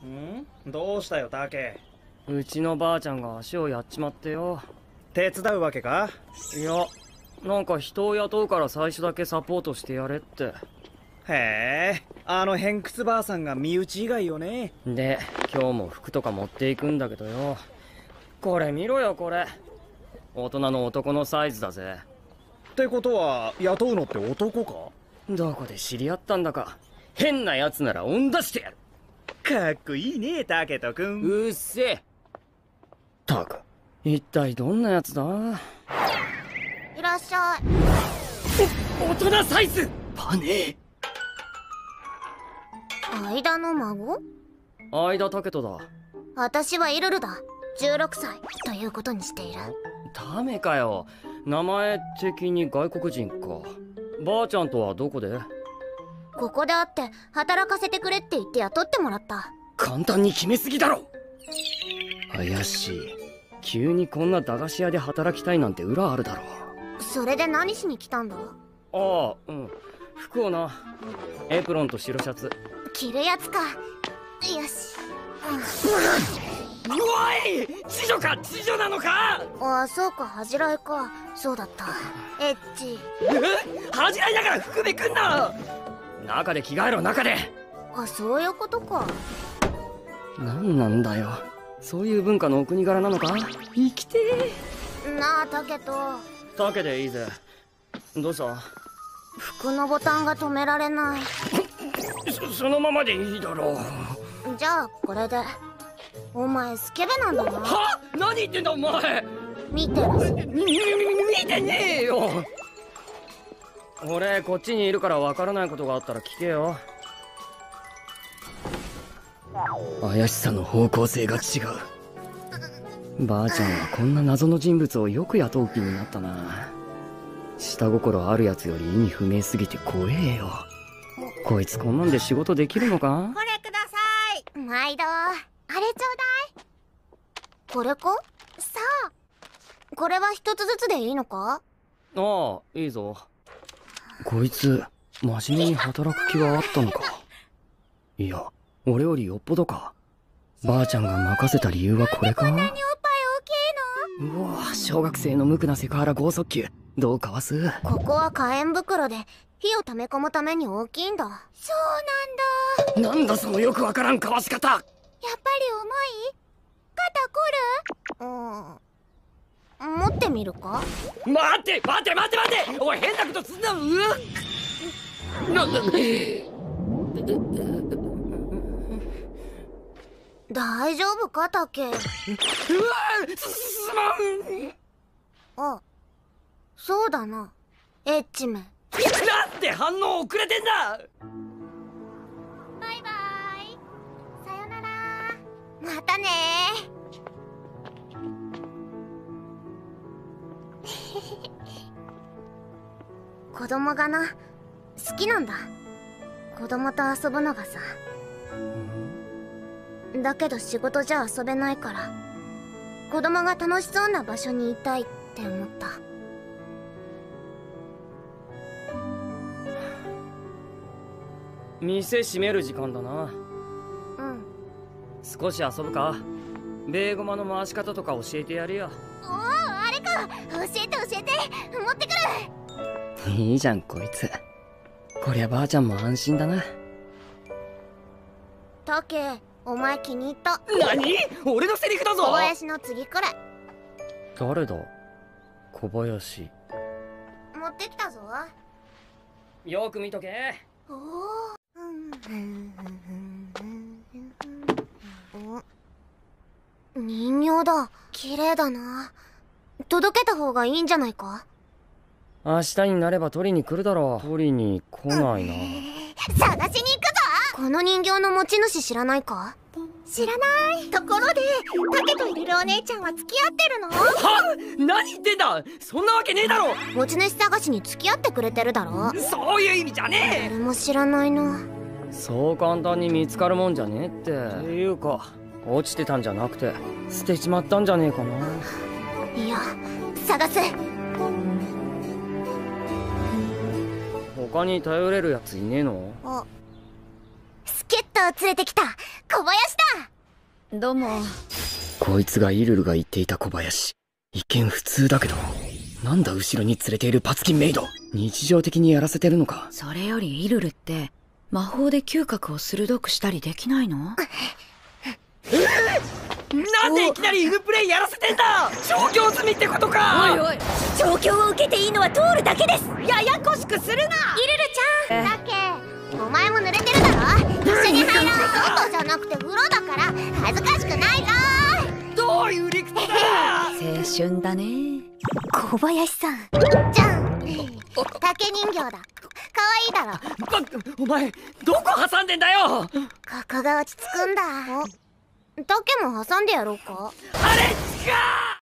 どうしたよタケ。 うちのばあちゃんが足をやっちまってよ。 手伝うわけか？ いや、なんか人を雇うから最初だけサポートしてやれって。 へえ、あの偏屈ばあさんが身内以外よね。 で、今日も服とか持っていくんだけどよ。これ見ろよこれ。大人の男のサイズだぜ。 ってことは雇うのって男か？ どこで知り合ったんだか。変なやつなら追ん出してやる。 かっこいいねタケト君。 うっせえ。たく、一体どんなやつだ？ いらっしゃい。 大人サイズパネ間の孫？ 間タケトだ。 私はイルルだ。16歳ということにしている。 ダメかよ。名前的に外国人か。ばあちゃんとはどこで？ ここで会って働かせてくれって言って雇ってもらった。 簡単に決めすぎだろ。怪しい。急にこんな駄菓子屋で働きたいなんて裏あるだろ。 それで何しに来たんだ？ ああ、うん。服をな。エプロンと白シャツ。 着るやつか。よし。 おい！知女か知女なのか？ ああ、そうか、恥じらいか。そうだった。エッチ。 恥じらいながら服めくんな！中で着替えろ、中で。 あ、そういうことか。 なんなんだよ。そういう文化のお国柄なのか？生きてー。なあ、タケト。 タケでいいぜ。どうした？ 服のボタンが止められない。 そのままでいいだろう。 じゃあこれで。お前スケベなんだな。 は？何言ってんだお前。 見てる。 見てねえよ。俺こっちにいるから分からないことがあったら聞けよ。怪しさの方向性が違う。ばあちゃんはこんな謎の人物をよく雇う気になったな。下心あるやつより意味不明すぎて怖えよ。こいつこんなんで仕事できるのか？ これください。毎度。あれちょうだい。これか？さあ。これは一つずつでいいのか？ ああ、いいぞ。こいつ真面目に働く気はあったのか？いや、俺よりよっぽどか。ばあちゃんが任せた理由はこれか？こんなにおっぱい大きいの？うわ、小学生の無垢なセクハラ剛速球。どうかわす？ ここは火炎袋で火を溜め込むために大きいんだ。そうなんだ。 なんだそのよくわからんかわし方。 やっぱり重い？肩こる？持ってみるか？ 待って待って待って待って。おい変なことすんな。 大丈夫かタケ？ うわすまん。 あ、そうだな。エッチめ。なんで反応遅れてんだ。 バイバイ。さよなら。またね子供がな、好きなんだ。子供と遊ぶのがさ。だけど仕事じゃ遊べないから、子供が楽しそうな場所にいたいって思った。 店閉める時間だな。 うん。 少し遊ぶか？ベーゴマの回し方とか教えてやるよ。 おお、あれか。教えて教えて。持ってくる。 いいじゃんこいつ。こりゃばあちゃんも安心だな。 タケ、お前気に入った。 何？俺のセリフだぞ。 小林の次くらい。 誰だ？小林。 持ってきたぞ。 よく見とけ。 おお。人形だ。綺麗だな。届けた方がいいんじゃないか？ 明日になれば取りに来るだろう。取りに来ないな。 探しに行くぞ。この人形の持ち主知らないか？知らない。ところでタケとイルルお姉ちゃんは付き合ってるの？ は？何言ってんだ。そんなわけねえだろ。 持ち主探しに付き合ってくれてるだろ。 そういう意味じゃねえ。 誰も知らないな。 そう簡単に見つかるもんじゃねえって。っていうか落ちてたんじゃなくて捨てちまったんじゃねえかな。 いや、探す。 他に頼れるやついねえの？ あ、助っ人連れてきた小林だ。 どうも。 こいつがイルルが言っていた小林。一見普通だけど、なんだ後ろに連れているパツキンメイド。日常的にやらせてるのか。 それよりイルルって魔法で嗅覚を鋭くしたりできないの？ なんでいきなりイルプレイやらせてんだ。調教済みってことか。 おいおい、 調教を受けていいのはトールだけです。 ややこしくするな。 イルルちゃん、だっけお前も濡れてるだろ。一緒に入ろう。外じゃなくて風呂だから恥ずかしくないぞ。 どういう理屈だ。 青春だね。 小林さんじゃん。竹人形だ。可愛いだろ。 お前どこ挟んでんだよ。 ここが落ち着くんだ。竹も挟んでやろうか。 あれっちか。